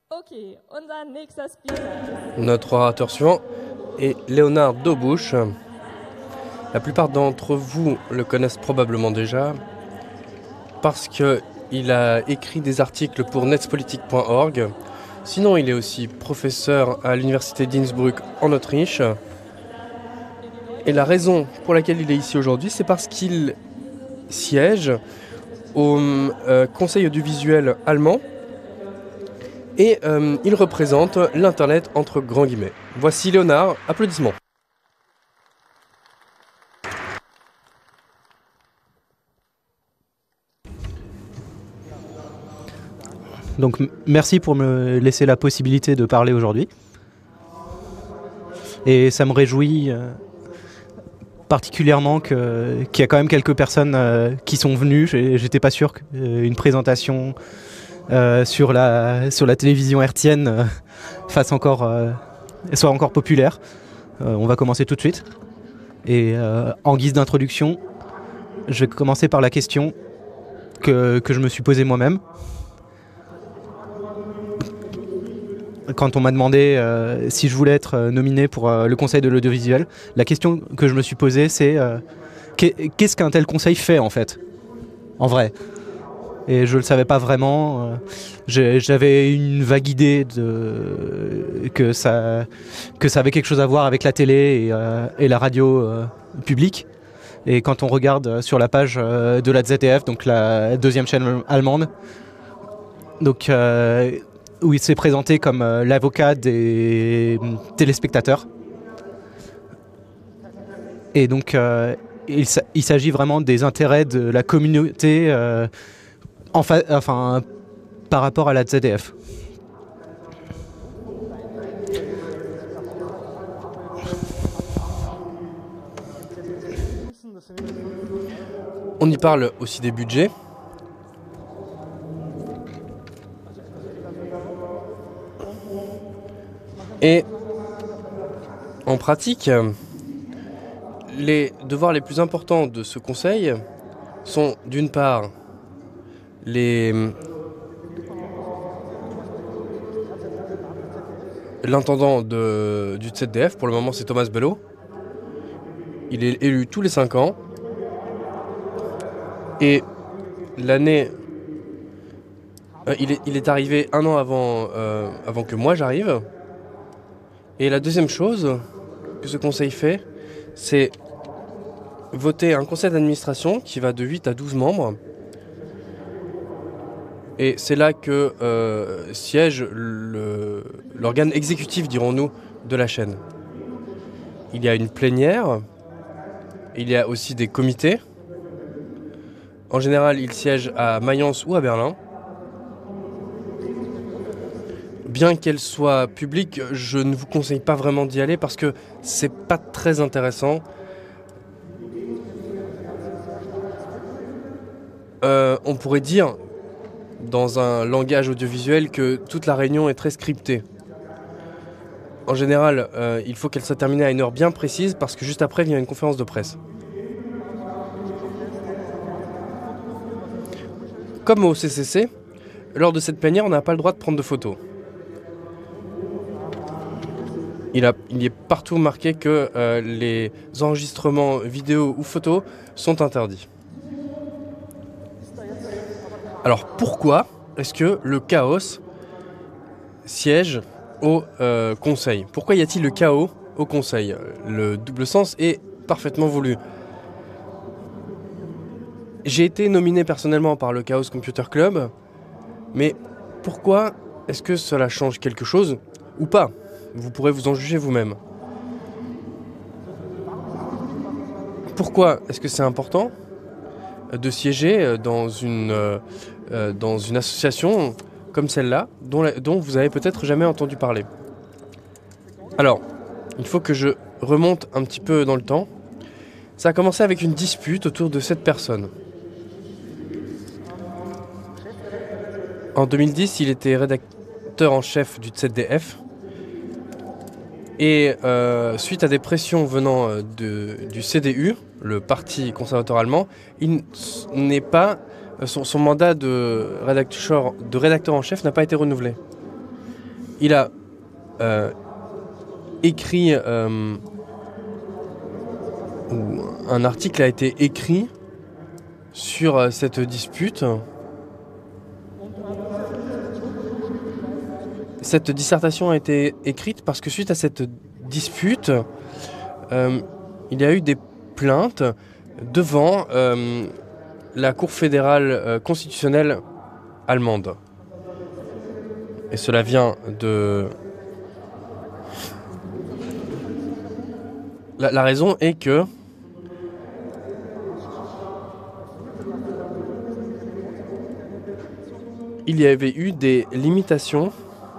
Okay, unser nächster Speaker. Notre orateur suivant est Léonard Daubush. La plupart d'entre vous le connaissent probablement déjà parce qu'il a écrit des articles pour netspolitik.org. Sinon, il est aussi professeur à l'université d'Innsbruck en Autriche. Et la raison pour laquelle il est ici aujourd'hui, c'est parce qu'il siège au Conseil audiovisuel allemand et il représente l'Internet entre grands guillemets. Voici Léonard, applaudissements. Donc merci pour me laisser la possibilité de parler aujourd'hui. Et ça me réjouit particulièrement qu'il y a quand même quelques personnes qui sont venues. J'étais pas sûr qu'une présentation sur la télévision hertzienne soit encore populaire. On va commencer tout de suite. Et en guise d'introduction, je vais commencer par la question que je me suis posée moi-même. Quand on m'a demandé si je voulais être nominé pour le conseil de l'audiovisuel, la question que je me suis posée, c'est qu'est-ce qu'un tel conseil fait en fait, en vrai. Et je ne le savais pas vraiment. J'avais une vague idée que ça avait quelque chose à voir avec la télé et la radio publique. Et quand on regarde sur la page de la ZDF, donc la deuxième chaîne allemande, donc où il s'est présenté comme l'avocat des téléspectateurs. Et donc, il s'agit vraiment des intérêts de la communauté par rapport à la ZDF. On y parle aussi des budgets. Et en pratique, les devoirs les plus importants de ce conseil sont d'une part l'intendant du ZDF, pour le moment c'est Thomas Bello. Il est élu tous les 5 ans. Et l'année... il est arrivé 1 an avant que moi j'arrive. Et la deuxième chose que ce conseil fait, c'est voter un conseil d'administration qui va de 8 à 12 membres. Et c'est là que siège l'organe exécutif, dirons-nous, de la chaîne. Il y a une plénière, il y a aussi des comités. En général, ils siègent à Mayence ou à Berlin. Bien qu'elle soit publique, je ne vous conseille pas vraiment d'y aller parce que c'est pas très intéressant. On pourrait dire, dans un langage audiovisuel, que toute la réunion est très scriptée. En général, il faut qu'elle soit terminée à une heure bien précise parce que juste après, il y a une conférence de presse. Comme au CCC, lors de cette plénière, on n'a pas le droit de prendre de photos. Il est partout marqué que les enregistrements vidéo ou photos sont interdits. Alors pourquoi est-ce que le chaos siège au conseil? Pourquoi y a-t-il le chaos au conseil? Le double sens est parfaitement voulu. J'ai été nominé personnellement par le Chaos Computer Club, mais pourquoi est-ce que cela change quelque chose ou pas? Vous pourrez vous en juger vous-même. Pourquoi est-ce que c'est important de siéger dans une association comme celle-là, dont vous avez peut-être jamais entendu parler? Alors, il faut que je remonte un petit peu dans le temps. Ça a commencé avec une dispute autour de cette personne. En 2010, il était rédacteur en chef du ZDF. Et suite à des pressions venant du CDU, le parti conservateur allemand, son mandat de rédacteur en chef n'a pas été renouvelé. il a écrit, ou un article a été écrit sur cette dispute. Cette dissertation a été écrite parce que suite à cette dispute, il y a eu des plaintes devant la Cour fédérale constitutionnelle allemande. Et cela vient de... La raison est que il y avait eu des limitations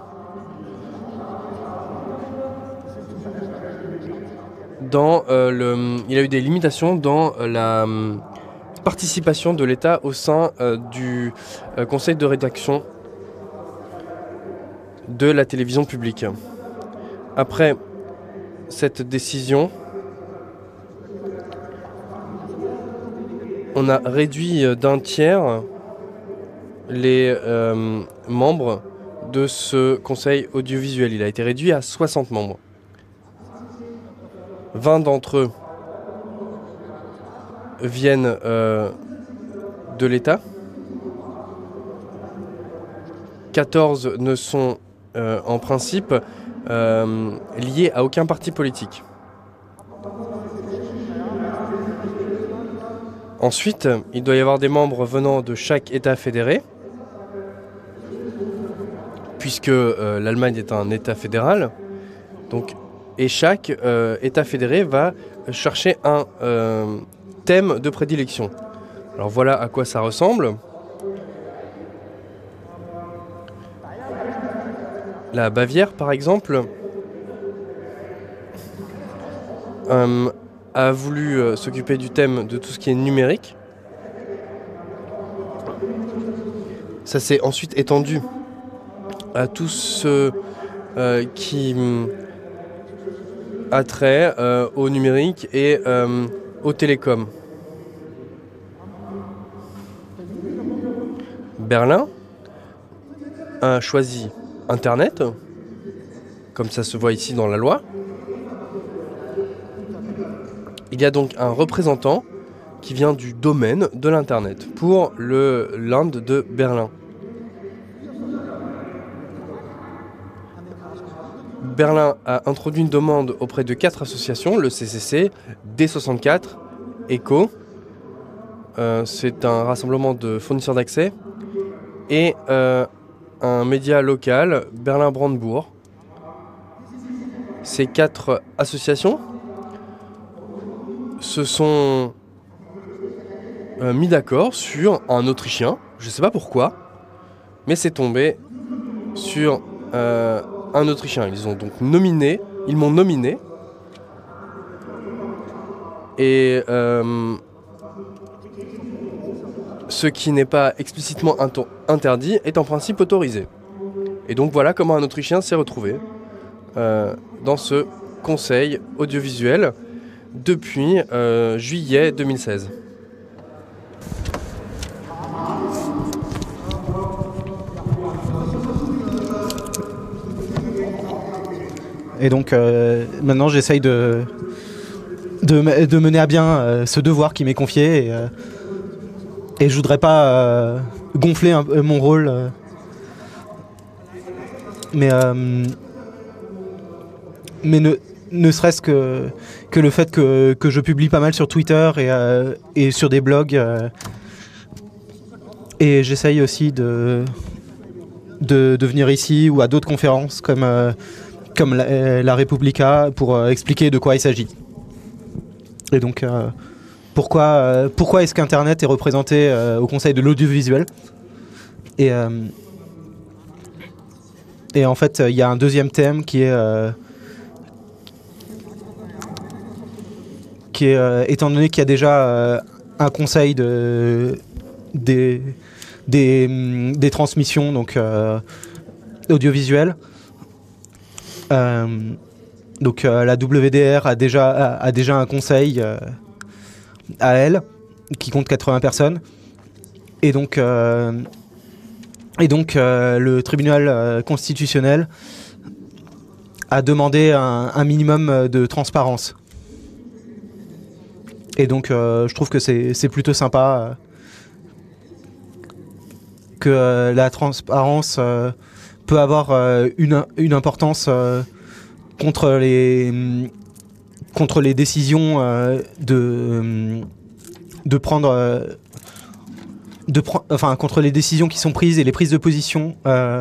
dans il y a eu des limitations dans la participation de l'État au sein du conseil de rédaction de la télévision publique. Après cette décision, on a réduit d'un tiers les membres de ce conseil audiovisuel. Il a été réduit à 60 membres. 20 d'entre eux viennent de l'État. 14 ne sont en principe liés à aucun parti politique. Ensuite, il doit y avoir des membres venant de chaque État fédéré, puisque l'Allemagne est un État fédéral. Donc, et chaque État fédéré va chercher un thème de prédilection. Alors voilà à quoi ça ressemble. La Bavière, par exemple, a voulu s'occuper du thème de tout ce qui est numérique. Ça s'est ensuite étendu à tout ce qui a trait au numérique et aux télécoms. Berlin a choisi Internet, comme ça se voit ici dans la loi. Il y a donc un représentant qui vient du domaine de l'Internet pour le Land de Berlin. Berlin a introduit une demande auprès de 4 associations, le CCC, D64, ECHO, c'est un rassemblement de fournisseurs d'accès, et un média local, Berlin-Brandebourg. Ces 4 associations se sont mis d'accord sur un Autrichien, je ne sais pas pourquoi, mais c'est tombé sur un Autrichien. Ils ont donc nominé, ils m'ont nominé, et ce qui n'est pas explicitement interdit est en principe autorisé. Et donc voilà comment un Autrichien s'est retrouvé dans ce conseil audiovisuel depuis juillet 2016. Et donc maintenant j'essaye de mener à bien ce devoir qui m'est confié et je voudrais pas gonfler mon rôle, mais ne serait-ce que le fait que je publie pas mal sur Twitter et sur des blogs, et j'essaye aussi de venir ici ou à d'autres conférences comme la Repubblica pour expliquer de quoi il s'agit. Et donc pourquoi est-ce qu'Internet est représenté au Conseil de l'audiovisuel, et en fait il y a un deuxième thème qui est étant donné qu'il y a déjà un conseil des transmissions donc audiovisuelles, donc la WDR a déjà un conseil à elle qui compte 80 personnes, et donc le tribunal constitutionnel à demander un minimum de transparence. Et donc je trouve que c'est plutôt sympa que la transparence peut avoir une importance contre les décisions de prendre enfin contre les décisions qui sont prises et les prises de position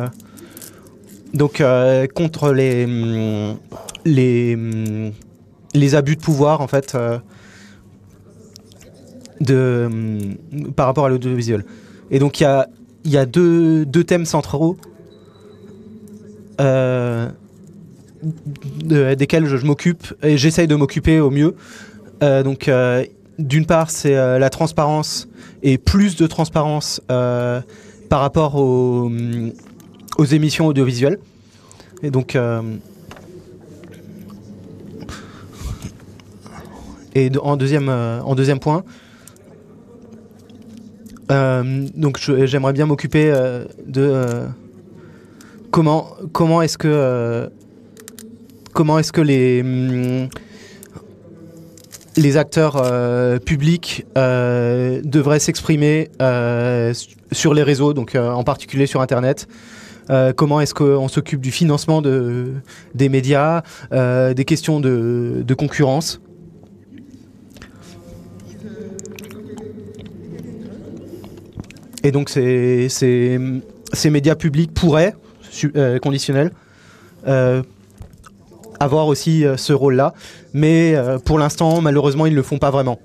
donc contre les abus de pouvoir en fait par rapport à l'audiovisuel. Et donc il y a deux thèmes centraux desquels je m'occupe et j'essaye de m'occuper au mieux. Donc d'une part c'est la transparence et plus de transparence par rapport aux émissions audiovisuelles. Et donc en deuxième point, donc j'aimerais bien m'occuper de comment est-ce que les acteurs publics devraient s'exprimer sur les réseaux, donc en particulier sur Internet. Comment est-ce qu'on s'occupe du financement des médias, des questions de concurrence. Et donc ces médias publics pourraient, conditionnels, avoir aussi ce rôle-là, mais pour l'instant, malheureusement, ils ne le font pas vraiment.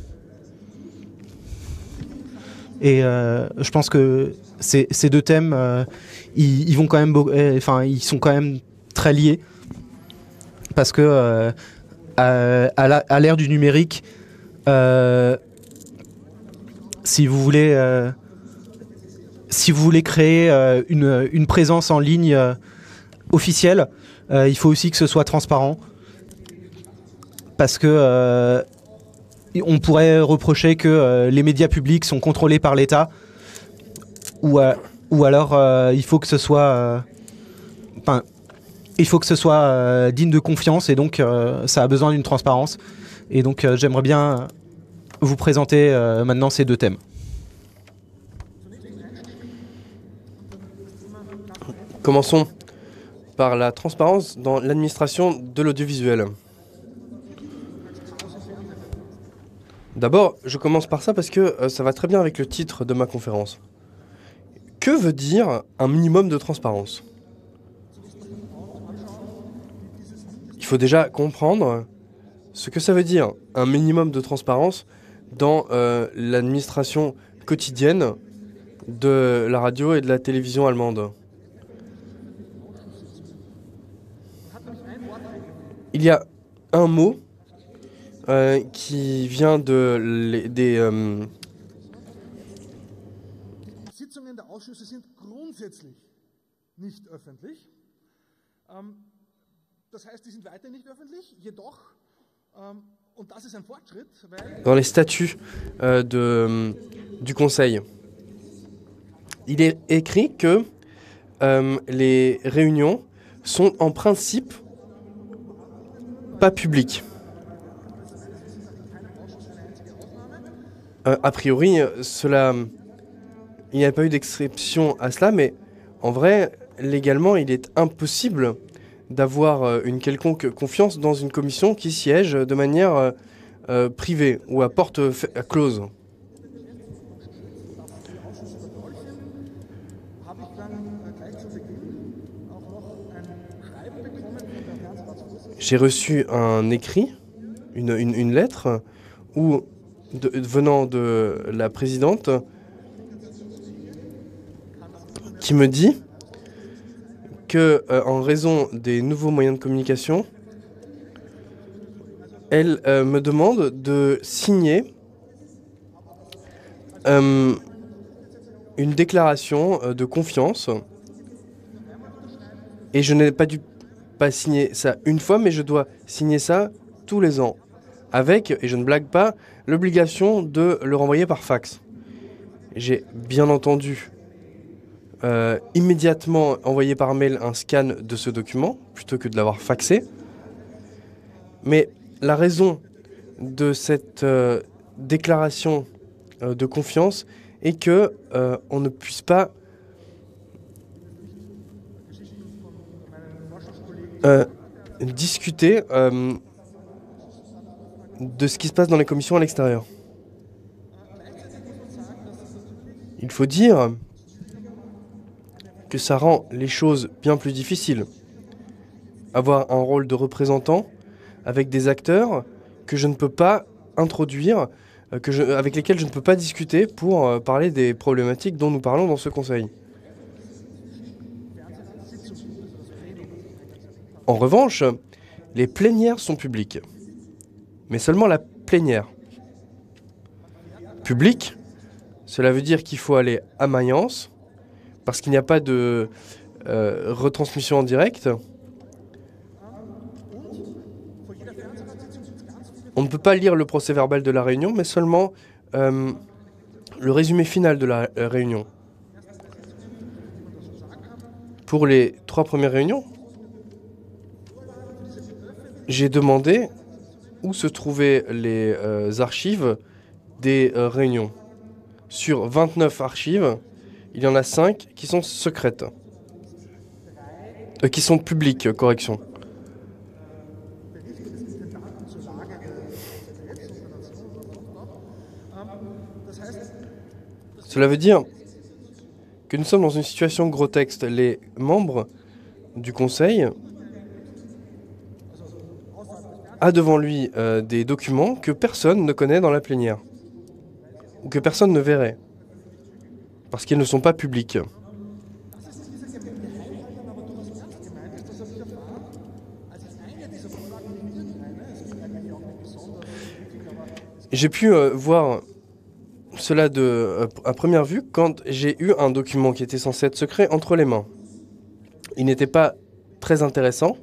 Et je pense que ces deux thèmes, ils vont quand même, ils sont quand même très liés, parce que à l'ère du numérique, si vous voulez créer une présence en ligne officielle, il faut aussi que ce soit transparent, parce que on pourrait reprocher que les médias publics sont contrôlés par l'État, ou alors il faut que ce soit digne de confiance, et donc ça a besoin d'une transparence. Et donc j'aimerais bien vous présenter maintenant ces deux thèmes. Commençons par la transparence dans l'administration de l'audiovisuel. D'abord, je commence par ça parce que ça va très bien avec le titre de ma conférence. Que veut dire un minimum de transparence ? Il faut déjà comprendre ce que ça veut dire, un minimum de transparence dans l'administration quotidienne de la radio et de la télévision allemande. Il y a un mot qui vient des Sitzungen der Ausschüsse sind grundsätzlich nicht öffentlich. Das heißt, die sind weiterhin nicht öffentlich, jedoch, und das ist ein Fortschritt, weil dans les statuts du Conseil. Il est écrit que les réunions sont en principe pas publiques. A priori, il n'y a pas eu d'exception à cela, mais en vrai, légalement, il est impossible d'avoir une quelconque confiance dans une commission qui siège de manière privée ou à porte close. J'ai reçu un écrit, une lettre, venant de la présidente, qui me dit que, en raison des nouveaux moyens de communication, elle me demande de signer une déclaration de confiance, et je n'ai pas signé ça une fois, mais je dois signer ça tous les ans, avec, et je ne blague pas, l'obligation de le renvoyer par fax. J'ai bien entendu immédiatement envoyer par mail un scan de ce document, plutôt que de l'avoir faxé. Mais la raison de cette déclaration de confiance est que on ne puisse pas discuter de ce qui se passe dans les commissions à l'extérieur. Il faut dire que ça rend les choses bien plus difficiles. Avoir un rôle de représentant avec des acteurs que je ne peux pas introduire, avec lesquels je ne peux pas discuter pour parler des problématiques dont nous parlons dans ce conseil. En revanche, les plénières sont publiques, mais seulement la plénière. Publique, cela veut dire qu'il faut aller à Mayence, parce qu'il n'y a pas de retransmission en direct. On ne peut pas lire le procès-verbal de la réunion, mais seulement le résumé final de la réunion. Pour les 3 premières réunions, j'ai demandé où se trouvaient les archives des réunions. Sur 29 archives, il y en a 5 qui sont secrètes. Qui sont publiques, correction. Cela veut dire que nous sommes dans une situation grotesque. Les membres du Conseil a devant lui des documents que personne ne connaît dans la plénière, ou que personne ne verrait, parce qu'ils ne sont pas publics. J'ai pu voir cela à première vue quand j'ai eu un document qui était censé être secret entre les mains. Il n'était pas très intéressant,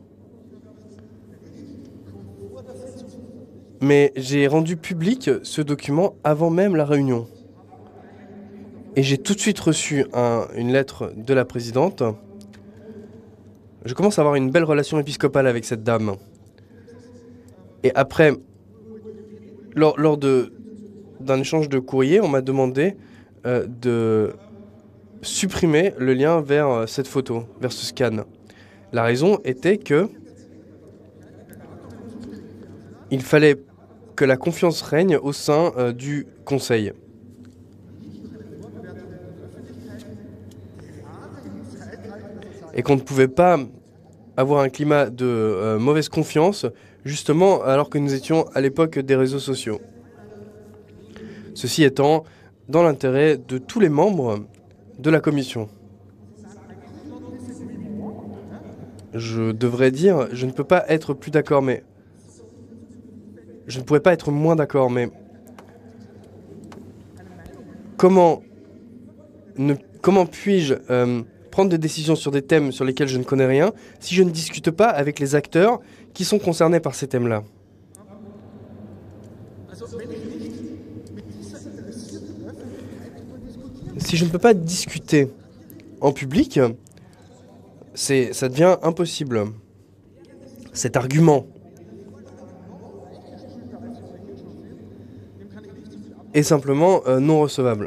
mais j'ai rendu public ce document avant même la réunion. Et j'ai tout de suite reçu une lettre de la présidente. Je commence à avoir une belle relation épiscopale avec cette dame. Et après, lors d'un échange de courrier, on m'a demandé de supprimer le lien vers cette photo, vers ce scan. La raison était que il fallait que la confiance règne au sein du Conseil. Et qu'on ne pouvait pas avoir un climat de mauvaise confiance, justement alors que nous étions à l'époque des réseaux sociaux. Ceci étant dans l'intérêt de tous les membres de la commission. Je devrais dire, je ne peux pas être plus d'accord, mais... Je ne pourrais pas être moins d'accord, mais... Comment puis-je prendre des décisions sur des thèmes sur lesquels je ne connais rien si je ne discute pas avec les acteurs qui sont concernés par ces thèmes-là ? Si je ne peux pas discuter en public, ça devient impossible. Cet argument est simplement non recevable.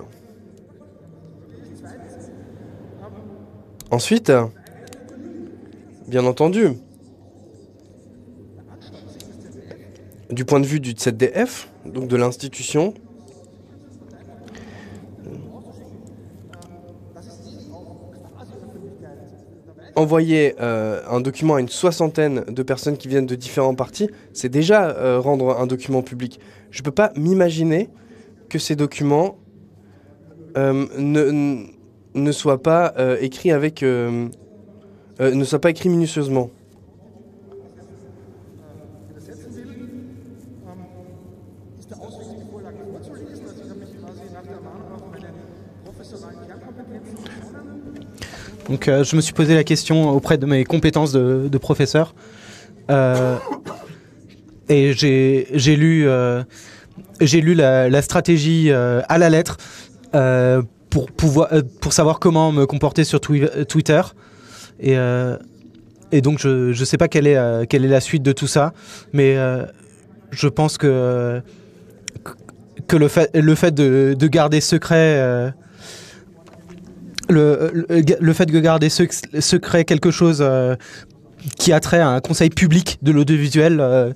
Ensuite, bien entendu, du point de vue du ZDF, donc de l'institution, envoyer un document à une 60aine de personnes qui viennent de différents partis, c'est déjà rendre un document public. Je ne peux pas m'imaginer que ces documents ne soient pas écrits ne soient pas écrits minutieusement. Donc je me suis posé la question auprès de mes compétences de professeur. Et j'ai lu la stratégie à la lettre pour savoir comment me comporter sur Twitter. Et donc je sais pas quelle est la suite de tout ça, mais je pense que le fait de garder secret le fait de garder secret quelque chose qui a trait à un conseil public de l'audiovisuel,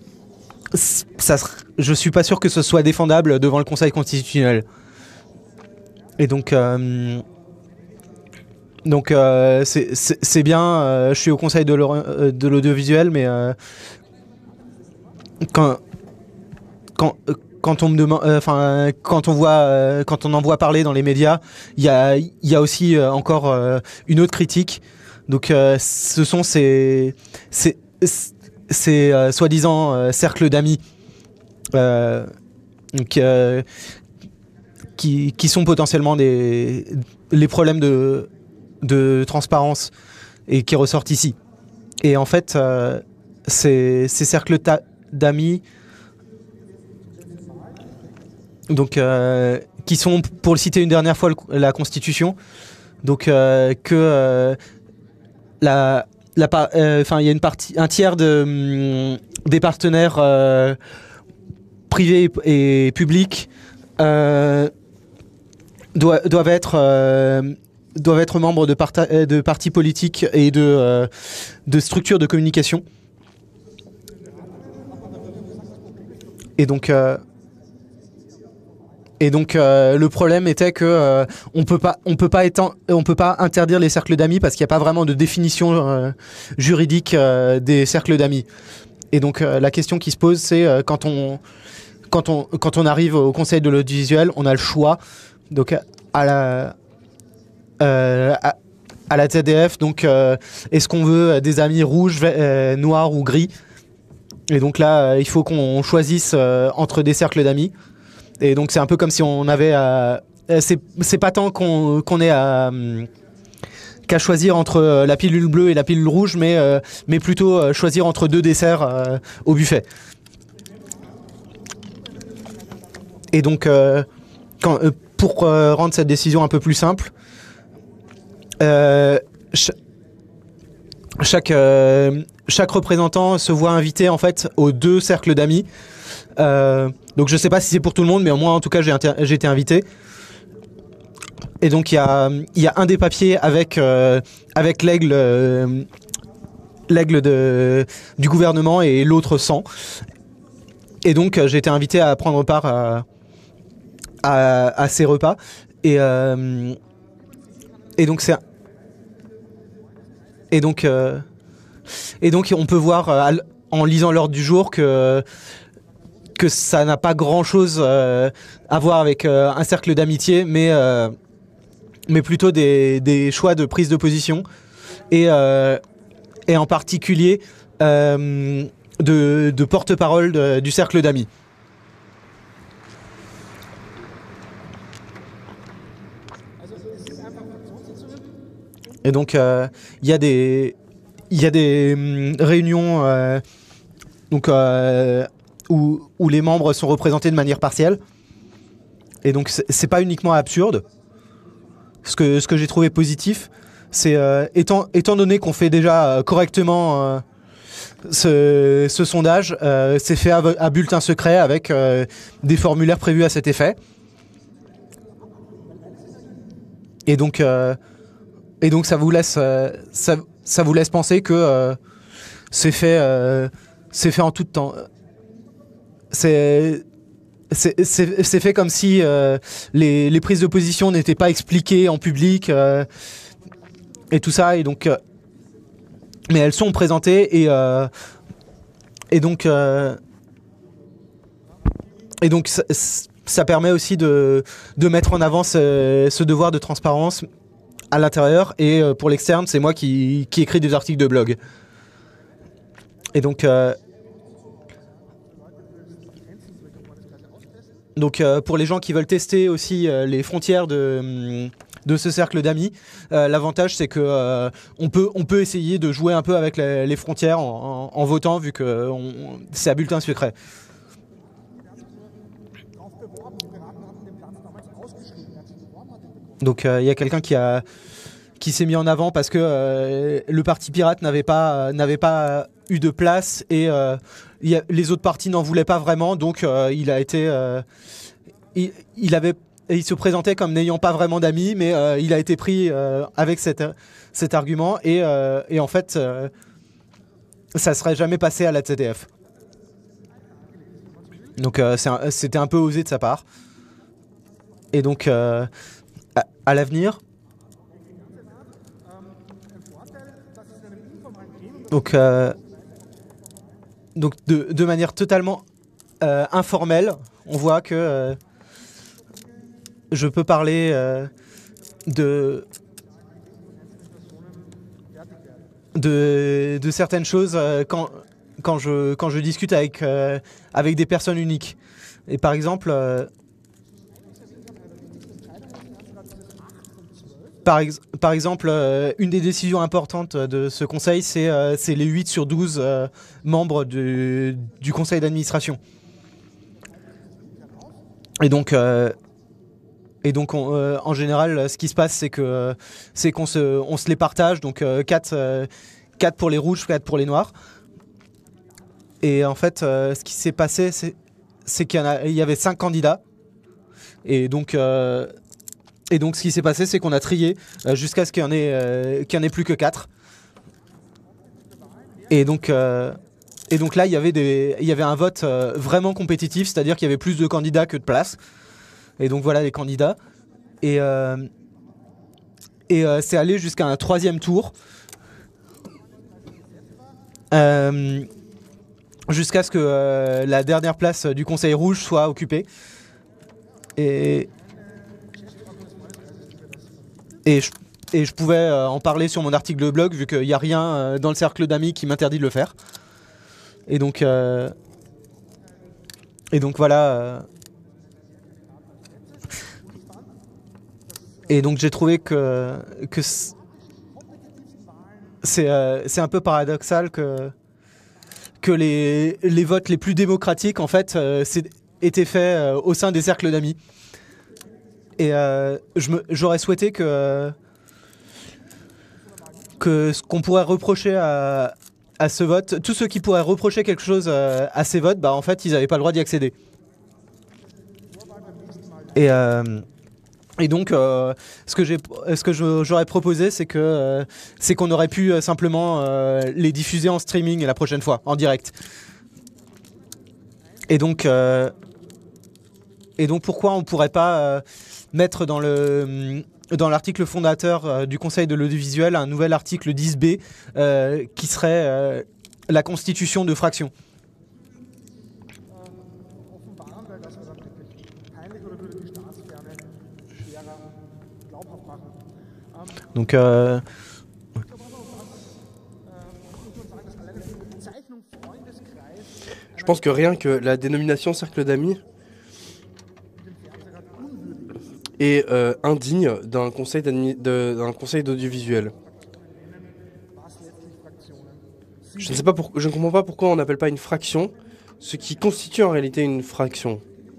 je suis pas sûr que ce soit défendable devant le Conseil constitutionnel. Et donc c'est bien, je suis au Conseil de l'audiovisuel, mais quand on me demande, quand on en voit parler dans les médias, il y a aussi encore une autre critique. Donc ce sont ces soi-disant cercles d'amis qui sont potentiellement les problèmes de transparence et qui ressortent ici. Et en fait, ces cercles d'amis, donc qui sont, pour le citer une dernière fois, la Constitution, donc que il y a un tiers des partenaires privés et publics doivent être membres de partis politiques et de structures de communication. Et donc le problème était que on peut pas interdire les cercles d'amis parce qu'il n'y a pas vraiment de définition juridique des cercles d'amis. Et donc la question qui se pose, c'est quand on arrive au Conseil de l'audiovisuel, on a le choix. Donc à la TDF, donc est-ce qu'on veut des amis rouges, noirs ou gris? Et donc là, il faut qu'on choisisse entre des cercles d'amis. Et donc c'est un peu comme si on avait c'est pas tant qu'on ait qu'à choisir entre la pilule bleue et la pilule rouge, mais plutôt choisir entre deux desserts au buffet. Et donc pour rendre cette décision un peu plus simple, chaque représentant se voit invité en fait aux deux cercles d'amis. Donc je sais pas si c'est pour tout le monde, mais moi en tout cas j'ai été invité. Et donc il y a un des papiers avec l'aigle du gouvernement et l'autre sans. Et donc j'ai été invité à prendre part à ces repas. Et donc c'est et donc on peut voir en lisant l'ordre du jour que ça n'a pas grand-chose à voir avec un cercle d'amitié, mais plutôt des choix de prise de position et en particulier de porte-parole du cercle d'amis. Et donc il y a des réunions donc où les membres sont représentés de manière partielle. Et donc c'est pas uniquement absurde. Ce que j'ai trouvé positif, c'est étant donné qu'on fait déjà correctement ce sondage, c'est fait à bulletin secret avec des formulaires prévus à cet effet. Et donc ça vous laisse penser que c'est fait en tout temps. C'est fait comme si les prises de position n'étaient pas expliquées en public et tout ça, et donc mais elles sont présentées et donc ça permet aussi de mettre en avant ce devoir de transparence à l'intérieur, et pour l'externe, c'est moi qui écris des articles de blog. Et donc pour les gens qui veulent tester aussi les frontières de ce cercle d'amis, l'avantage c'est que on peut essayer de jouer un peu avec les frontières en votant, vu que c'est à bulletin secret. Donc il y a quelqu'un qui s'est mis en avant parce que le parti pirate n'avait pas eu de place et les autres partis n'en voulaient pas vraiment, donc il a été il se présentait comme n'ayant pas vraiment d'amis, mais il a été pris avec cet argument et en fait ça serait jamais passé à la ZDF. Donc c'était un peu osé de sa part. Et donc à l'avenir, donc de manière totalement informelle, on voit que je peux parler de certaines choses quand je discute avec des personnes uniques. Et par exemple, une des décisions importantes de ce conseil, c'est les 8 sur 12 membres du conseil d'administration. Et donc en général, ce qui se passe, c'est qu'on se les partage, donc 4 pour les rouges, 4 pour les noirs. Et en fait, ce qui s'est passé, c'est qu'il y avait 5 candidats. Et donc ce qui s'est passé, c'est qu'on a trié jusqu'à ce qu'il y en ait plus que 4. Et donc là, il y avait un vote vraiment compétitif, c'est-à-dire qu'il y avait plus de candidats que de places. Et donc voilà les candidats. Et c'est allé jusqu'à un 3e tour. Jusqu'à ce que la dernière place du Conseil rouge soit occupée. Et je pouvais en parler sur mon article de blog, vu qu'il n'y a rien dans le cercle d'amis qui m'interdit de le faire. Et donc voilà. Et donc j'ai trouvé que c'est un peu paradoxal que les votes les plus démocratiques, en fait, étaient faits au sein des cercles d'amis. Et j'aurais souhaité que ce qu'on pourrait reprocher à ce vote, tous ceux qui pourraient reprocher quelque chose à ces votes, bah en fait, ils n'avaient pas le droit d'y accéder. Et donc, ce que j'aurais proposé, c'est qu'on aurait pu simplement les diffuser en streaming la prochaine fois, en direct. Et donc pourquoi on ne pourrait pas mettre dans l'article fondateur du Conseil de l'audiovisuel un nouvel article 10b qui serait la constitution de fractions. Donc je pense que rien que la dénomination cercle d'amis est indigne d'un conseil d'audiovisuel. Je ne comprends pas pourquoi on n'appelle pas une fraction ce qui constitue en réalité une fraction.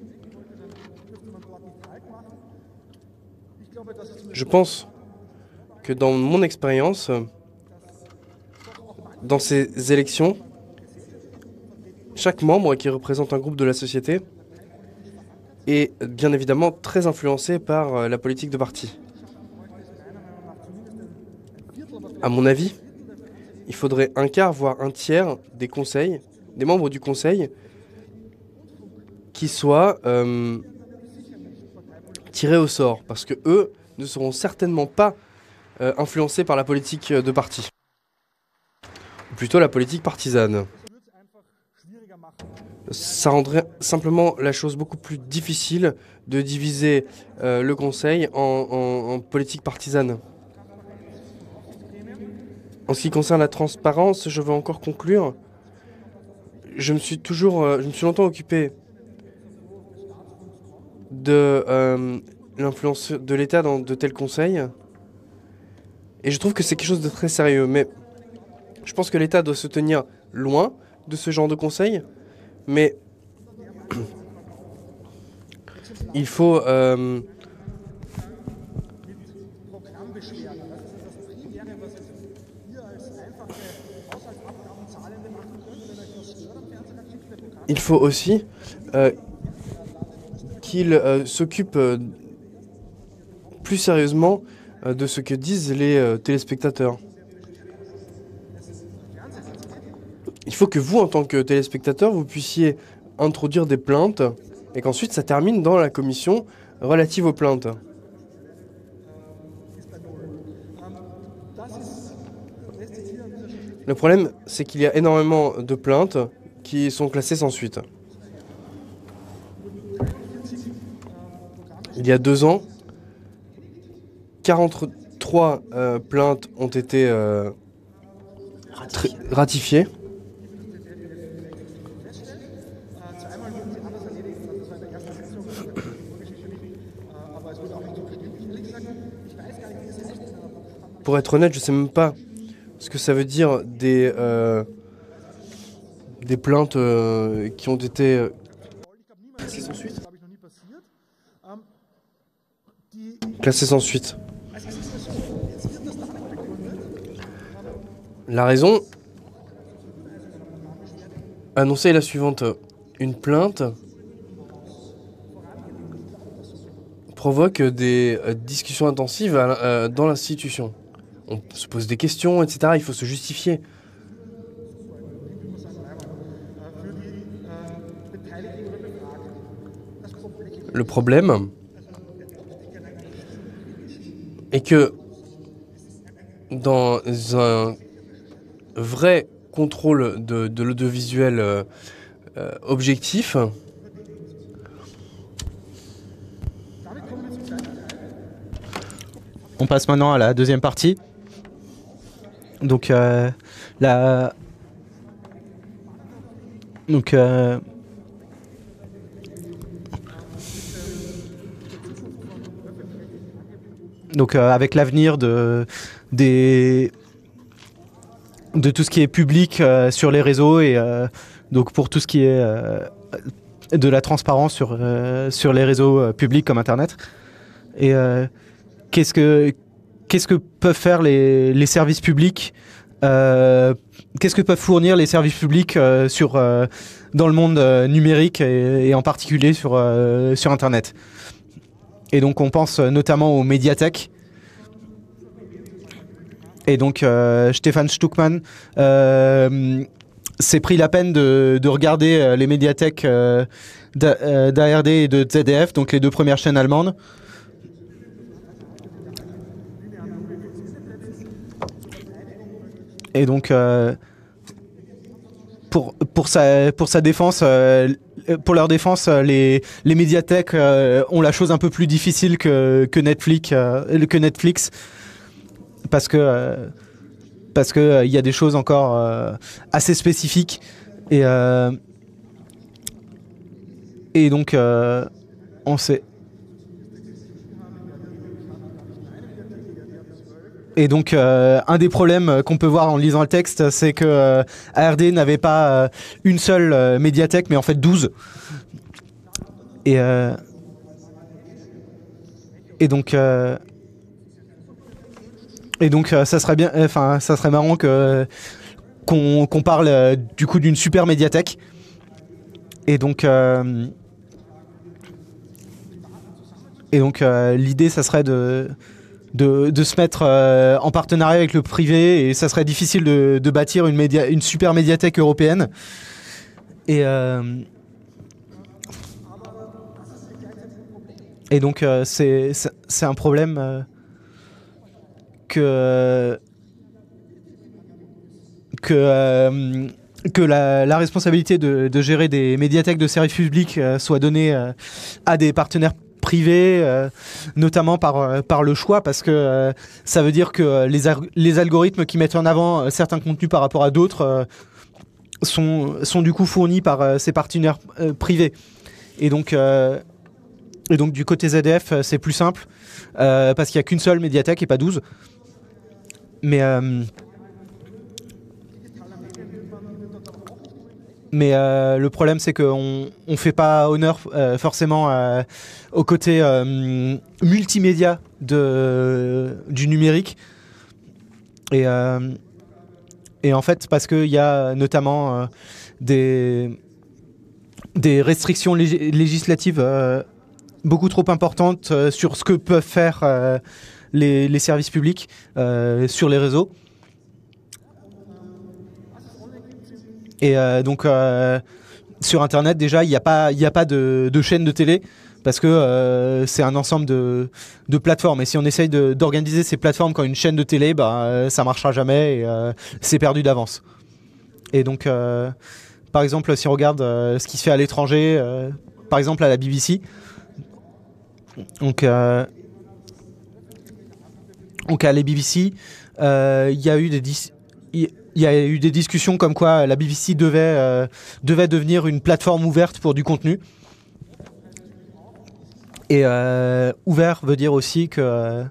Je pense que dans mon expérience, dans ces élections, chaque membre qui représente un groupe de la société est bien évidemment très influencé par la politique de parti. À mon avis, il faudrait un quart, voire un tiers des conseils, des membres du conseil, qui soient tirés au sort, parce que eux ne seront certainement pas influencés par la politique de parti, ou plutôt la politique partisane. Ça rendrait simplement la chose beaucoup plus difficile de diviser le conseil en politique partisane. En ce qui concerne la transparence, je veux encore conclure. Je me suis longtemps occupé de l'influence de l'État dans de tels conseils. Et je trouve que c'est quelque chose de très sérieux. Mais je pense que l'État doit se tenir loin de ce genre de conseils. Mais il faut aussi qu'il s'occupe plus sérieusement de ce que disent les téléspectateurs. Il faut que vous, en tant que téléspectateur, vous puissiez introduire des plaintes et qu'ensuite ça termine dans la commission relative aux plaintes. Le problème, c'est qu'il y a énormément de plaintes qui sont classées sans suite. Il y a 2 ans, 43 plaintes ont été ratifiées. Pour être honnête, je ne sais même pas ce que ça veut dire des plaintes qui ont été classées sans suite. Classées sans suite. La raison annoncée est la suivante. Une plainte provoque des discussions intensives dans l'institution. On se pose des questions, etc. Il faut se justifier. Le problème est que dans un vrai contrôle de l'audiovisuel objectif, on passe maintenant à la deuxième partie. Donc avec l'avenir de tout ce qui est public sur les réseaux et donc pour tout ce qui est de la transparence sur les réseaux publics comme Internet. Et qu'est-ce que peuvent faire les services publics qu'est-ce que peuvent fournir les services publics dans le monde numérique et en particulier sur Internet. Et donc on pense notamment aux médiathèques. Et donc Stefan Stuckmann s'est pris la peine de regarder les médiathèques d'ARD et de ZDF, donc les 2 premières chaînes allemandes. Et donc, pour sa défense, pour leur défense, les médiathèques ont la chose un peu plus difficile que Netflix, parce que il y a des choses encore assez spécifiques et donc on sait. Et donc, un des problèmes qu'on peut voir en lisant le texte, c'est que ARD n'avait pas une seule médiathèque, mais en fait 12. Et donc, ça serait bien, enfin, ça serait marrant qu'on parle du coup d'une super médiathèque. Et donc, l'idée, ça serait de se mettre en partenariat avec le privé, et ça serait difficile de bâtir une super médiathèque européenne. Et donc c'est un problème que la responsabilité de gérer des médiathèques de services publics soit donnée à des partenaires privés, notamment par le choix, parce que ça veut dire que les algorithmes qui mettent en avant certains contenus par rapport à d'autres sont du coup fournis par ces partenaires privés. Et donc du côté ZDF, c'est plus simple, parce qu'il n'y a qu'une seule médiathèque et pas 12. Mais Mais le problème, c'est qu'on ne fait pas honneur forcément au côté multimédia du numérique. Et en fait, parce qu'il y a notamment des restrictions législatives beaucoup trop importantes sur ce que peuvent faire les services publics sur les réseaux. Et donc sur Internet, déjà, il n'y a pas de chaîne de télé parce que c'est un ensemble de plateformes. Et si on essaye d'organiser ces plateformes comme une chaîne de télé, ça ne marchera jamais et c'est perdu d'avance. Et donc, par exemple, si on regarde ce qui se fait à l'étranger, par exemple à la BBC, donc à la BBC, il y a eu des discussions comme quoi la BBC devait devenir une plateforme ouverte pour du contenu. Et ouvert veut dire aussi que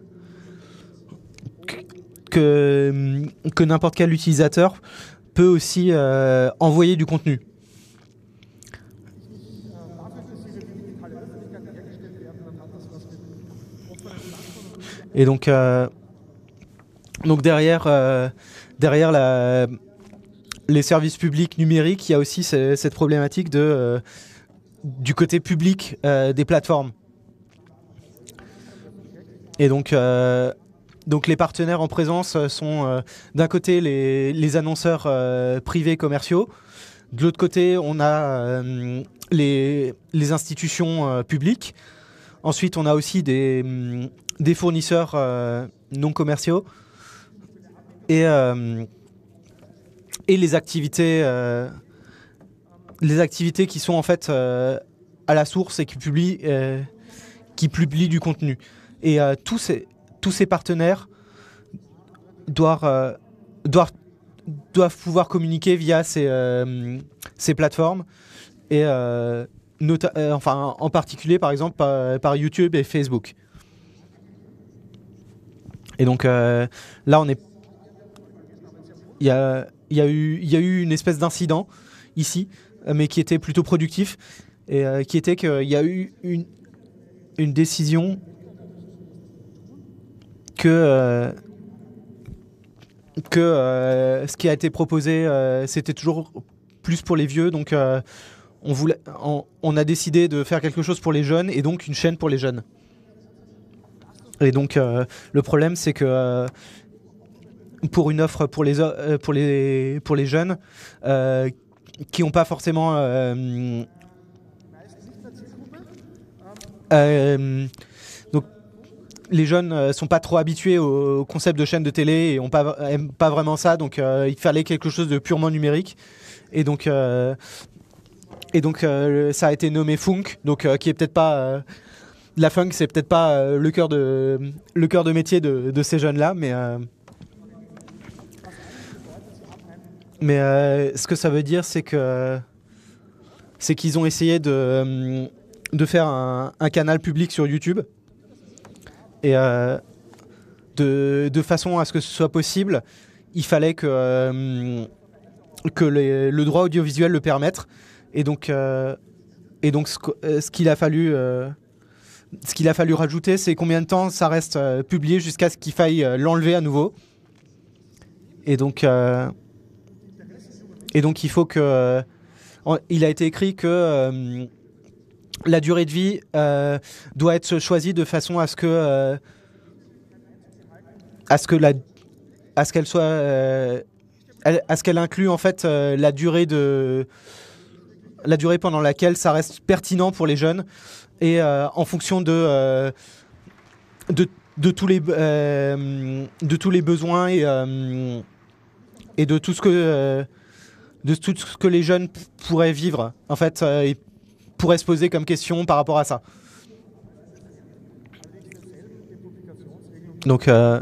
n'importe quel utilisateur peut aussi envoyer du contenu. Et donc derrière les services publics numériques, il y a aussi cette problématique du côté public des plateformes. Et donc les partenaires en présence sont d'un côté les annonceurs privés commerciaux, de l'autre côté on a les institutions publiques, ensuite on a aussi des fournisseurs non commerciaux et les activités qui sont en fait à la source et qui publient du contenu. Et tous ces partenaires doivent pouvoir communiquer via ces plateformes et en particulier par exemple par YouTube et Facebook. Et donc là il y a eu une espèce d'incident ici, mais qui était plutôt productif et qui était qu'il y a eu une décision que ce qui a été proposé, c'était toujours plus pour les vieux. Donc, on a décidé de faire quelque chose pour les jeunes et donc une chaîne pour les jeunes. Et donc, le problème, c'est que pour une offre pour les jeunes qui n'ont pas forcément donc les jeunes sont pas trop habitués au concept de chaîne de télé et aiment pas vraiment ça, donc il fallait quelque chose de purement numérique. Et donc ça a été nommé Funk, donc qui est peut-être pas la funk, c'est peut-être pas le cœur de métier de ces jeunes-là, mais ce que ça veut dire, c'est qu'ils ont essayé de faire un canal public sur YouTube. Et de façon à ce que ce soit possible, il fallait que le droit audiovisuel le permette. Et donc ce qu'il a fallu rajouter, c'est combien de temps ça reste publié jusqu'à ce qu'il faille l'enlever à nouveau. Et donc il faut que... il a été écrit que la durée de vie doit être choisie de façon à ce qu'elle inclue en fait la durée pendant laquelle ça reste pertinent pour les jeunes et en fonction de tous les besoins et de tout ce que les jeunes pourraient vivre en fait. Pourrait se poser comme question par rapport à ça. Donc en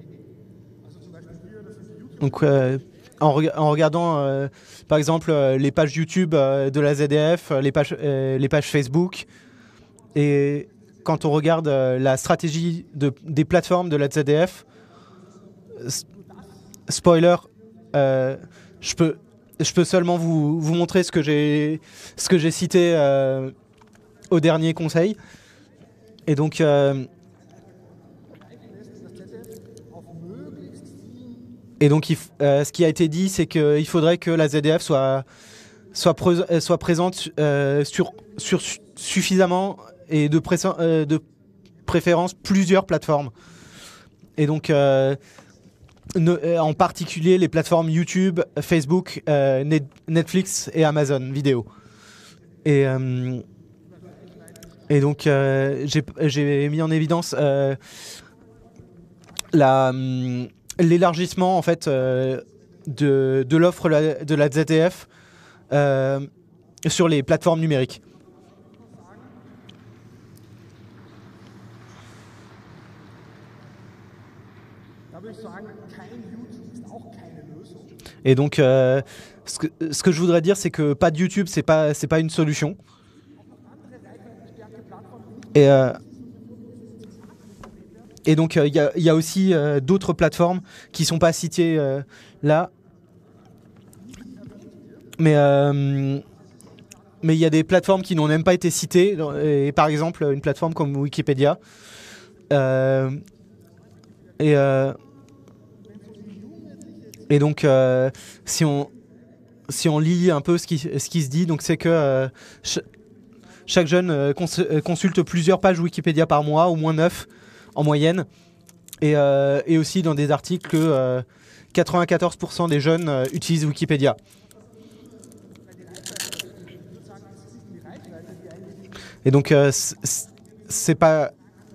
regardant par exemple les pages YouTube de la ZDF, les pages Facebook, et quand on regarde la stratégie des plateformes de la ZDF, spoiler, je je peux seulement vous montrer ce que j'ai cité au dernier conseil. Et donc, ce qui a été dit, c'est qu'il faudrait que la ZDF soit présente sur suffisamment et de préférence plusieurs plateformes. Et donc, en particulier les plateformes YouTube, Facebook, Netflix et Amazon Vidéo. Et donc, j'ai mis en évidence l'élargissement en fait de l'offre de la ZDF sur les plateformes numériques. Et donc, ce que je voudrais dire, c'est que pas de YouTube, c'est pas une solution. Et donc, il y a aussi d'autres plateformes qui sont pas citées là. Mais il y a des plateformes qui n'ont même pas été citées. Et par exemple, une plateforme comme Wikipédia. Et donc, si on lit un peu ce qui se dit, donc c'est que chaque jeune consulte plusieurs pages Wikipédia par mois, au moins 9 en moyenne. Et aussi dans des articles que 94% des jeunes utilisent Wikipédia. Et donc, c'est pas...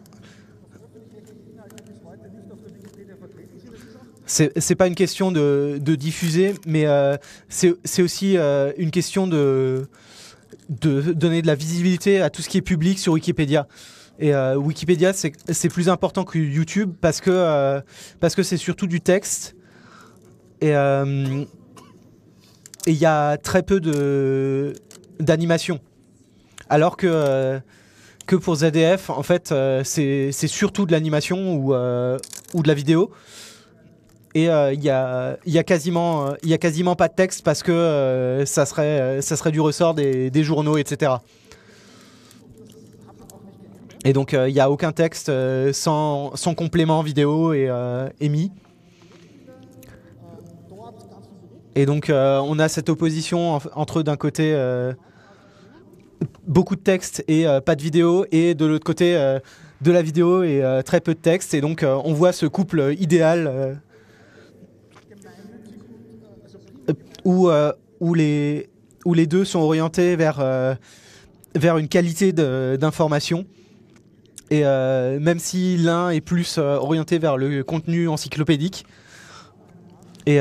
C'est pas une question de diffuser, mais c'est aussi une question de donner de la visibilité à tout ce qui est public sur Wikipédia. Et Wikipédia, c'est plus important que YouTube parce que c'est surtout du texte. Et il y a très peu d'animation. Alors que pour ZDF, en fait, c'est surtout de l'animation ou de la vidéo. Et il y a quasiment pas de texte parce que ça serait du ressort des journaux, etc. Et donc il n'y a aucun texte sans complément vidéo et émis. Et donc on a cette opposition entre d'un côté beaucoup de texte et pas de vidéo, et de l'autre côté de la vidéo et très peu de texte. Et donc on voit ce couple idéal où les deux sont orientés vers une qualité d'information. Et même si l'un est plus orienté vers le contenu encyclopédique. Et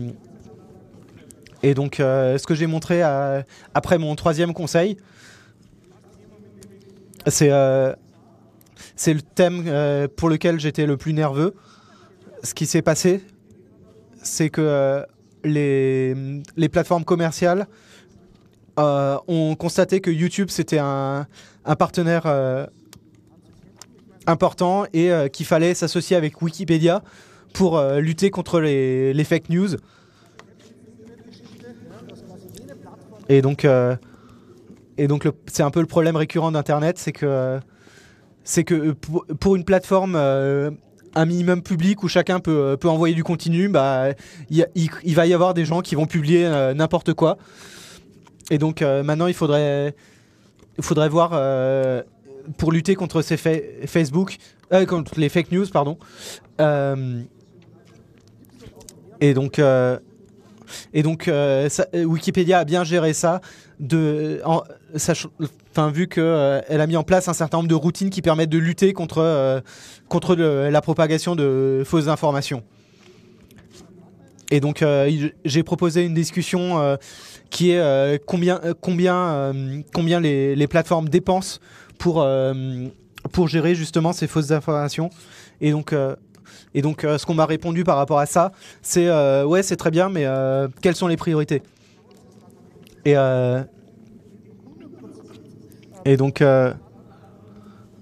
donc ce que j'ai montré après mon troisième conseil, c'est le thème pour lequel j'étais le plus nerveux. Ce qui s'est passé, c'est que les plateformes commerciales ont constaté que YouTube c'était un partenaire important, et qu'il fallait s'associer avec Wikipédia pour lutter contre les fake news. Et donc c'est un peu le problème récurrent d'Internet, c'est que pour une plateforme un minimum public où chacun peut envoyer du contenu, bah il va y avoir des gens qui vont publier n'importe quoi. Et donc maintenant il faudrait voir pour lutter contre ces contre les fake news, pardon. Et donc Wikipédia a bien géré ça, vu qu'elle a mis en place un certain nombre de routines qui permettent de lutter contre la propagation de fausses informations. Et donc j'ai proposé une discussion qui est combien les plateformes dépensent pour gérer justement ces fausses informations. Et donc ce qu'on m'a répondu par rapport à ça, c'est ouais, c'est très bien, mais quelles sont les priorités? Et donc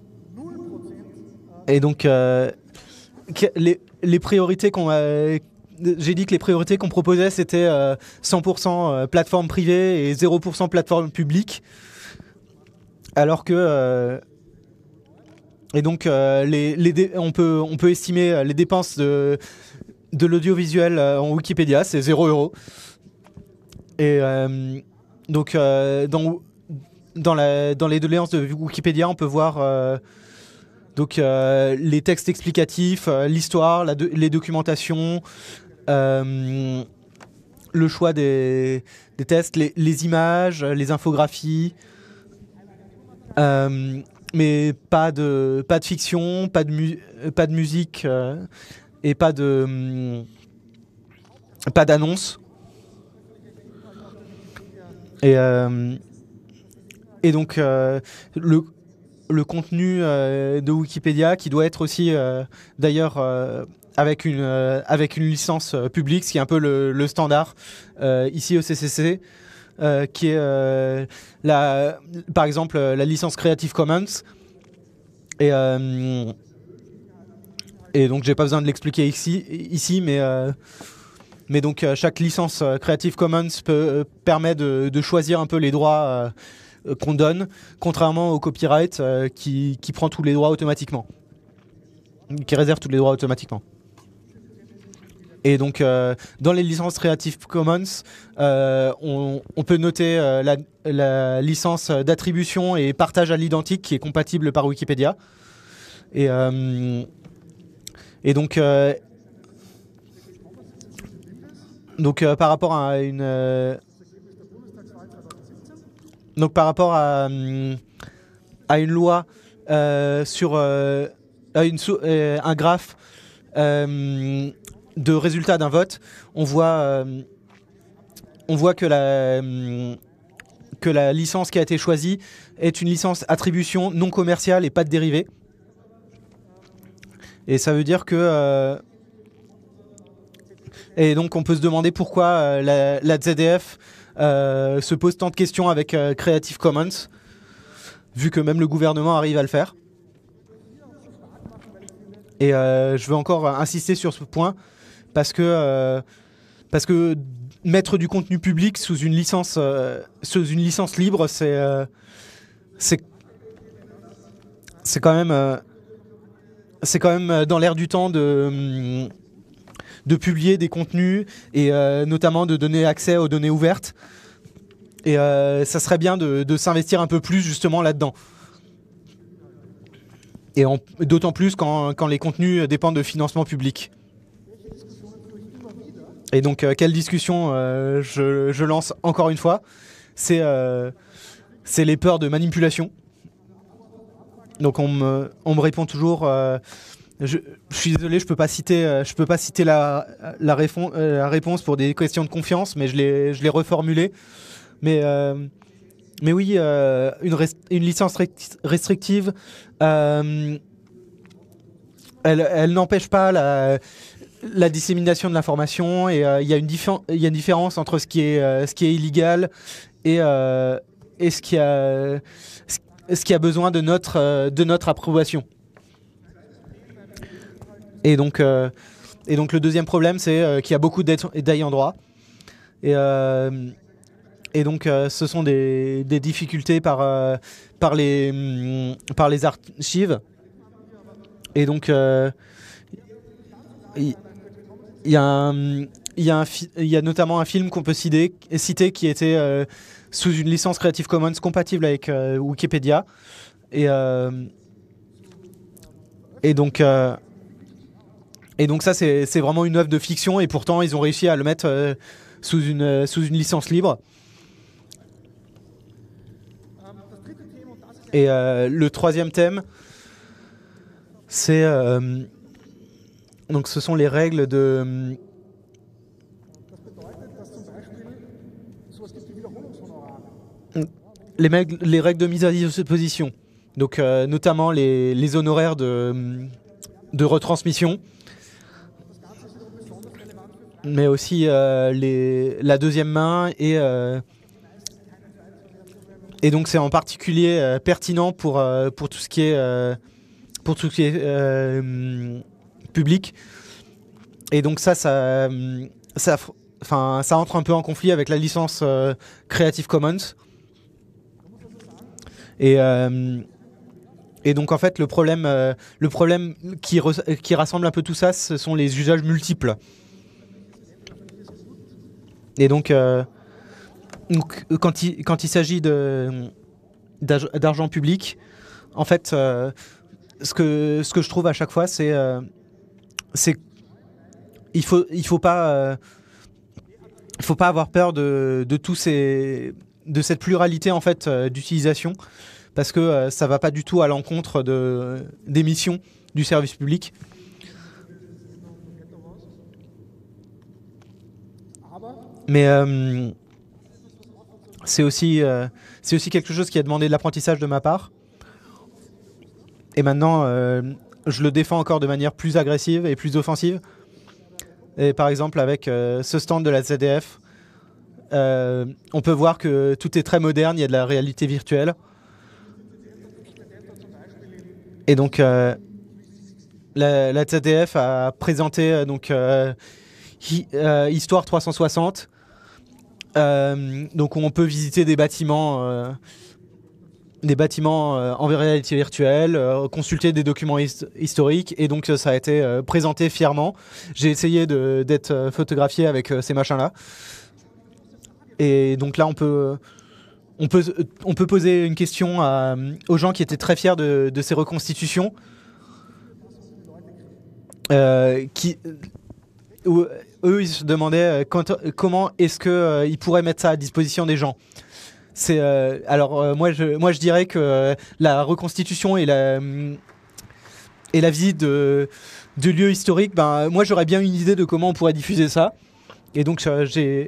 les priorités j'ai dit que les priorités qu'on proposait, c'était 100% plateforme privée et 0% plateforme publique. Alors que... et donc, on peut estimer les dépenses de l'audiovisuel en Wikipédia, c'est 0 €. Et donc, dans les doléances de Wikipédia, on peut voir les textes explicatifs, l'histoire, les documentations, le choix des tests, les images, les infographies, mais pas de fiction, pas de musique et pas d'annonce. Et donc le contenu de Wikipédia qui doit être aussi d'ailleurs avec une licence publique, ce qui est un peu le standard ici au CCC, qui est par exemple la licence Creative Commons. Et donc j'ai pas besoin de l'expliquer ici, mais donc chaque licence Creative Commons permet de choisir un peu les droits qu'on donne, contrairement au copyright qui prend tous les droits automatiquement, qui réserve tous les droits automatiquement. Et donc dans les licences Creative Commons, on peut noter la licence d'attribution et partage à l'identique qui est compatible par Wikipédia. Et donc par rapport à une loi sur un graphe de résultats d'un vote, on voit que la licence qui a été choisie est une licence attribution non commerciale et pas de dérivés. Et ça veut dire que et donc on peut se demander pourquoi la ZDF se pose tant de questions avec Creative Commons, vu que même le gouvernement arrive à le faire. Et je veux encore insister sur ce point, parce que mettre du contenu public sous une licence libre, c'est quand même dans l'air du temps de publier des contenus et notamment de donner accès aux données ouvertes. Et ça serait bien de s'investir un peu plus justement là-dedans. Et d'autant plus quand les contenus dépendent de financement public. Et donc, quelle discussion je lance encore une fois, c'est les peurs de manipulation. Donc on me répond toujours... je suis désolé, je peux pas citer la réponse pour des questions de confiance, mais je l'ai reformulé. Mais oui, une licence restrictive, elle n'empêche pas la dissémination de l'information, et il y a une différence entre ce qui est illégal et ce qui a besoin de notre approbation. Et donc le deuxième problème, c'est qu'il y a beaucoup d'ayants droit. Et donc ce sont des difficultés par les archives. Et donc il y a notamment un film qu'on peut citer qui était sous une licence Creative Commons compatible avec Wikipédia. Et donc ça, c'est vraiment une œuvre de fiction, et pourtant ils ont réussi à le mettre sous une licence libre. Et le troisième thème, c'est donc ce sont les règles de les règles de mise à disposition. Donc notamment les honoraires de retransmission, mais aussi la deuxième main, et donc c'est en particulier pertinent pour tout ce qui est public. Et donc ça entre un peu en conflit avec la licence Creative Commons. Et donc en fait le problème qui rassemble un peu tout ça, ce sont les usages multiples. Et donc quand il s'agit d'argent public, en fait ce que je trouve à chaque fois, c'est il faut pas avoir peur de cette pluralité en fait d'utilisation, parce que ça va pas du tout à l'encontre des missions du service public. Mais c'est aussi quelque chose qui a demandé de l'apprentissage de ma part. Et maintenant, je le défends encore de manière plus agressive et plus offensive. Et par exemple, avec ce stand de la ZDF, on peut voir que tout est très moderne, il y a de la réalité virtuelle. Et donc, la ZDF a présenté Histoire 360, donc où on peut visiter des bâtiments en réalité virtuelle, consulter des documents historiques, et donc ça a été présenté fièrement. J'ai essayé d'être photographié avec ces machins-là. Et donc là, on peut poser une question aux gens qui étaient très fiers de ces reconstitutions, où eux, ils se demandaient comment est-ce qu'ils pourraient mettre ça à disposition des gens. Moi, je dirais que la reconstitution et la visite de lieux historiques, moi, j'aurais bien une idée de comment on pourrait diffuser ça. Et donc, j'ai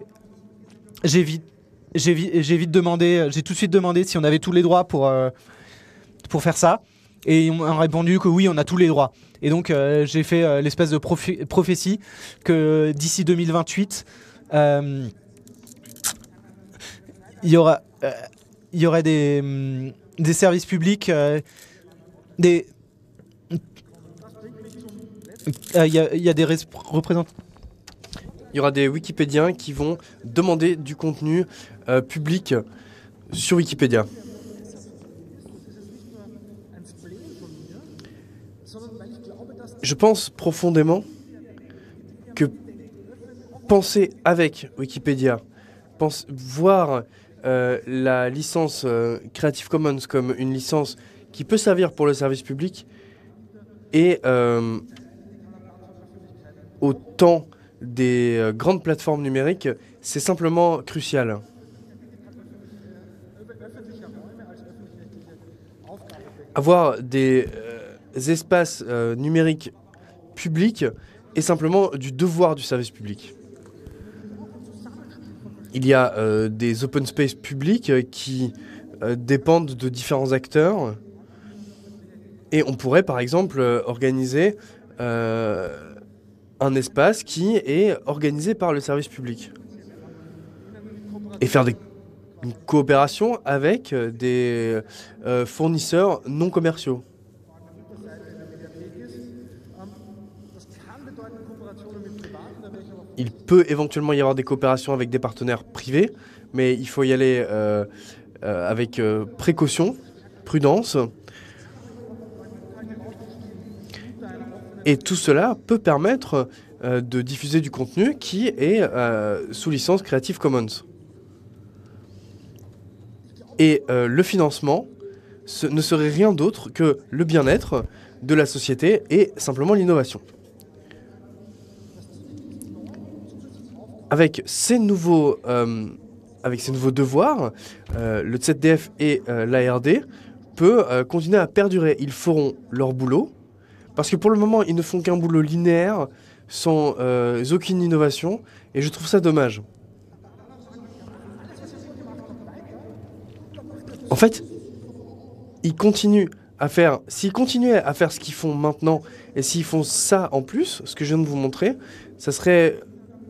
tout de suite demandé si on avait tous les droits pour faire ça. Et ils m'ont répondu que oui, on a tous les droits. Et donc, j'ai fait l'espèce de prophétie que d'ici 2028, il y aurait des services publics, il y a des représentants. Il y aura des Wikipédiens qui vont demander du contenu public sur Wikipédia. Je pense profondément que penser avec Wikipédia, voir la licence Creative Commons comme une licence qui peut servir pour le service public et au temps des grandes plateformes numériques, c'est simplement crucial. Avoir des espaces numériques publics est simplement du devoir du service public. Il y a des open space publics qui dépendent de différents acteurs, et on pourrait par exemple organiser un espace qui est organisé par le service public et faire une coopération avec des fournisseurs non commerciaux. Il peut éventuellement y avoir des coopérations avec des partenaires privés, mais il faut y aller avec précaution, prudence. Et tout cela peut permettre de diffuser du contenu qui est sous licence Creative Commons. Et le financement ne serait rien d'autre que le bien-être de la société et simplement l'innovation. Avec ces nouveaux devoirs, le ZDF et l'ARD peut continuer à perdurer. Ils feront leur boulot, parce que pour le moment, ils ne font qu'un boulot linéaire, sans aucune innovation, et je trouve ça dommage. En fait, s'ils continuaient à faire ce qu'ils font maintenant, et s'ils font ça en plus, ce que je viens de vous montrer, ça serait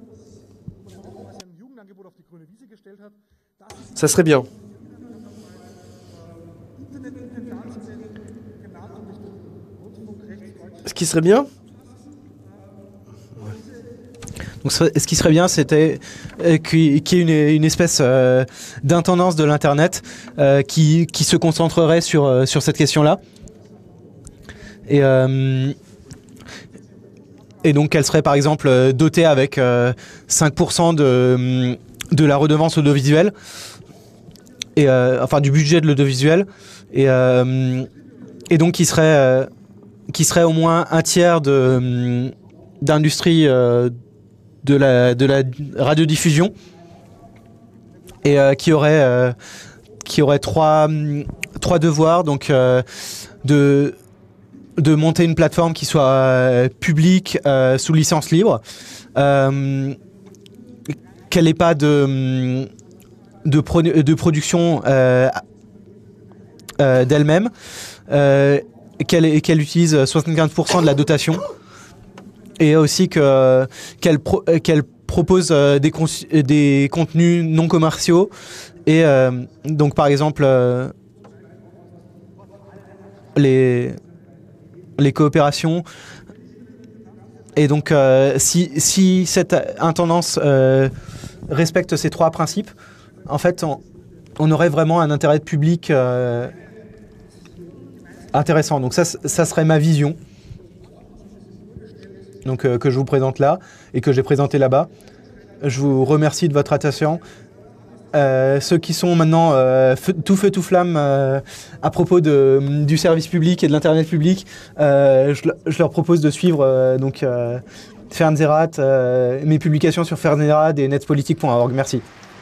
bien. Ce qui serait bien, Donc ce qui serait bien, c'était qu'il y ait une espèce d'intendance de l'Internet qui se concentrerait sur cette question-là. Et donc qu'elle serait par exemple dotée avec 5% de la redevance audiovisuelle, enfin du budget de l'audiovisuel, et donc qui serait au moins un tiers d'industrie de la radiodiffusion, et qui aurait trois devoirs, donc de monter une plateforme qui soit publique sous licence libre, qu'elle n'ait pas de production d'elle-même, qu'elle utilise 75% de la dotation, et aussi qu'elle propose des contenus non commerciaux, et donc par exemple les coopérations. Et donc si cette intendance respecte ces trois principes, en fait on aurait vraiment un intérêt public intéressant. Donc ça serait ma vision, donc que je vous présente là et que j'ai présenté là-bas. Je vous remercie de votre attention. Ceux qui sont maintenant tout feu tout flamme à propos du service public et de l'internet public, je leur propose de suivre Fernserat, mes publications sur Fernserat et netspolitique.org. Merci.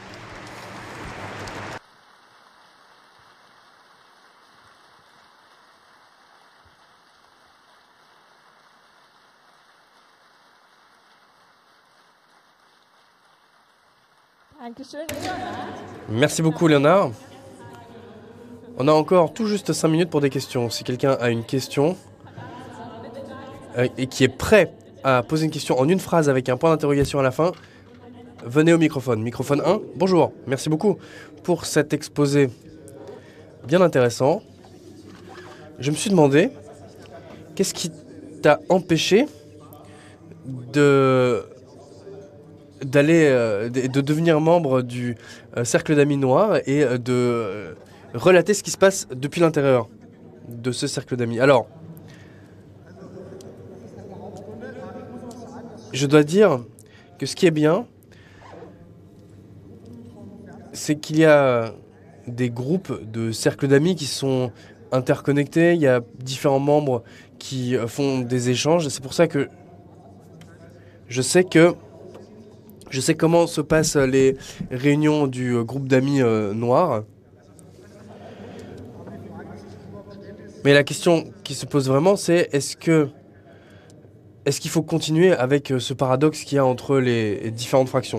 Merci beaucoup Léonard. On a encore tout juste 5 minutes pour des questions. Si quelqu'un a une question et qui est prêt à poser une question en une phrase avec un point d'interrogation à la fin, venez au microphone. Microphone 1, bonjour. Merci beaucoup pour cet exposé bien intéressant. Je me suis demandé, qu'est-ce qui t'a empêché de devenir membre du cercle d'amis noirs et de relater ce qui se passe depuis l'intérieur de ce cercle d'amis. Alors, je dois dire que ce qui est bien, c'est qu'il y a des groupes de cercles d'amis qui sont interconnectés, il y a différents membres qui font des échanges. C'est pour ça que je sais comment se passent les réunions du groupe d'amis noirs. Mais la question qui se pose vraiment, c'est est-ce qu'il faut continuer avec ce paradoxe qu'il y a entre les différentes fractions?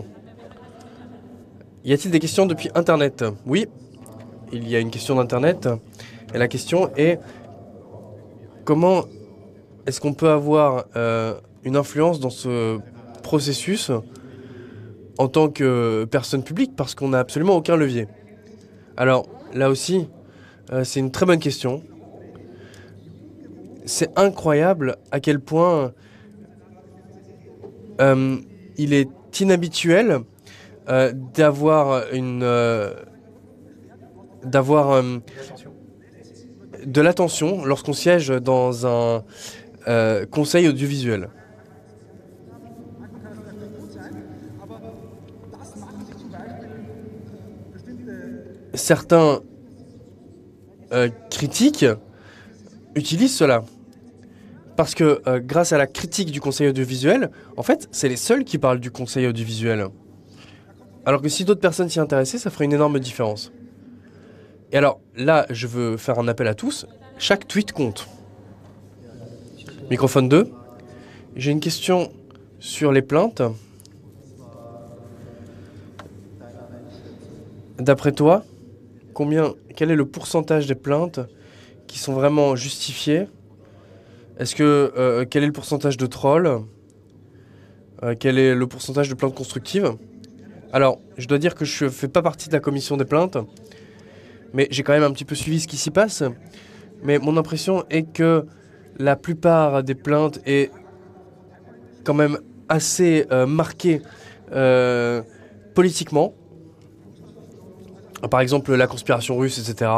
Y a-t-il des questions depuis Internet? Oui, il y a une question d'Internet. Et la question est comment est-ce qu'on peut avoir une influence dans ce processus en tant que personne publique, parce qu'on n'a absolument aucun levier. Alors, là aussi, c'est une très bonne question. C'est incroyable à quel point il est inhabituel d'avoir de l'attention lorsqu'on siège dans un conseil audiovisuel. Certains critiques utilisent cela. Parce que grâce à la critique du conseil audiovisuel, en fait, c'est les seuls qui parlent du conseil audiovisuel. Alors que si d'autres personnes s'y intéressaient, ça ferait une énorme différence. Et alors, là, je veux faire un appel à tous. Chaque tweet compte. Microphone 2. J'ai une question sur les plaintes. D'après toi, quel est le pourcentage des plaintes qui sont vraiment justifiées? Quel est le pourcentage de trolls? Quel est le pourcentage de plaintes constructives? Alors, je dois dire que je ne fais pas partie de la commission des plaintes, mais j'ai quand même un petit peu suivi ce qui s'y passe. Mais mon impression est que la plupart des plaintes est quand même assez marqués politiquement. Par exemple, la conspiration russe, etc.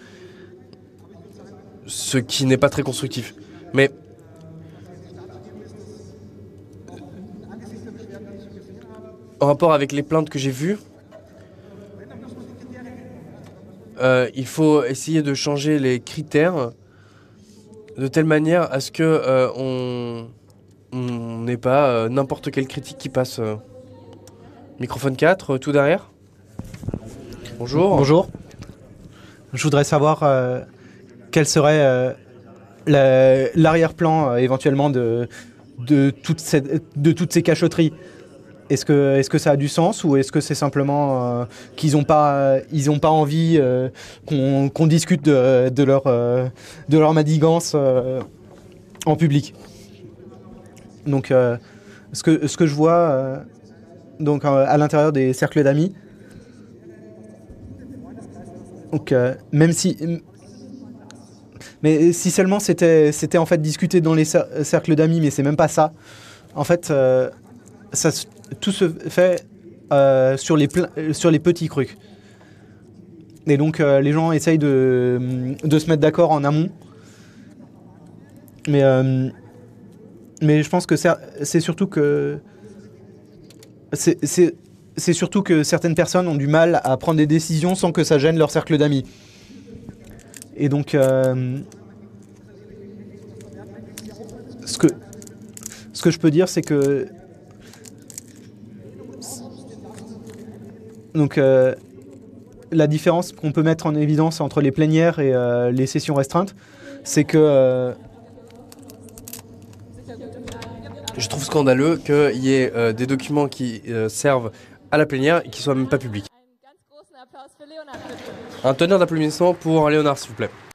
Ce qui n'est pas très constructif. Mais en rapport avec les plaintes que j'ai vues, il faut essayer de changer les critères de telle manière à ce que on n'ait pas n'importe quelle critique qui passe. Microphone 4, tout derrière. Bonjour. Bonjour. Je voudrais savoir quel serait l'arrière-plan éventuellement de toutes ces cachotteries. Est-ce que ça a du sens ou est-ce que c'est simplement qu'ils n'ont pas envie qu'on discute de leur manigance en public. Donc ce que je vois donc à l'intérieur des cercles d'amis, donc même si mais si seulement c'était en fait discuté dans les cercles d'amis, mais c'est même pas ça. En fait tout se fait sur les petits trucs. Et donc les gens essayent de se mettre d'accord en amont. Mais je pense que c'est surtout que c'est surtout que certaines personnes ont du mal à prendre des décisions sans que ça gêne leur cercle d'amis. Et donc ce que je peux dire, c'est que donc la différence qu'on peut mettre en évidence entre les plénières et les sessions restreintes, c'est que je trouve scandaleux qu'il y ait des documents qui servent à la plénière et qui ne soient même pas publics. Un tonnerre d'applaudissements pour Léonard, s'il vous plaît.